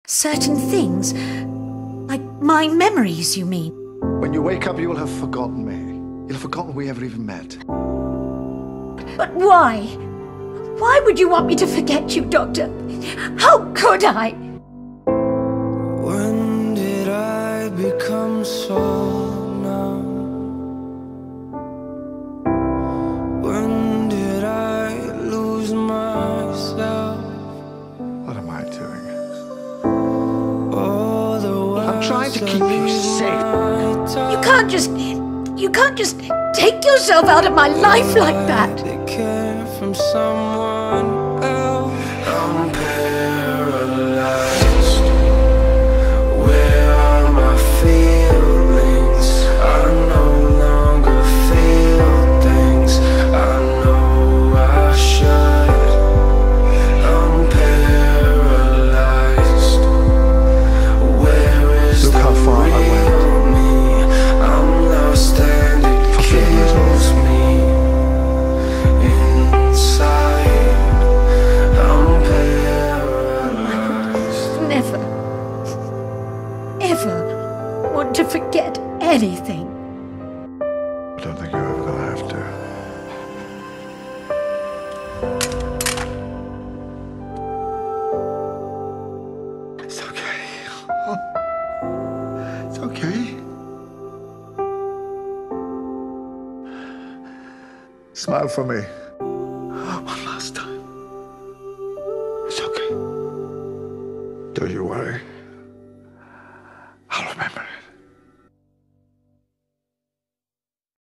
Certain things? Like my memories, you mean? When you wake up, you will have forgotten me. You'll have forgotten we ever even met. But why? Why would you want me to forget you, Doctor? How could I? When did I become so numb? When did I lose myself? What am I doing? I'm trying to keep you safe. You can't just take yourself out of my life like that. From someone else. I'm paralyzed. Where are my feelings? I no longer feel things I know I should. I'm paralyzed. Where is Look how far I went. me? I'm lost and it kills me. Never, ever want to forget anything. I don't think you're ever gonna have to. It's okay. It's okay. Smile for me.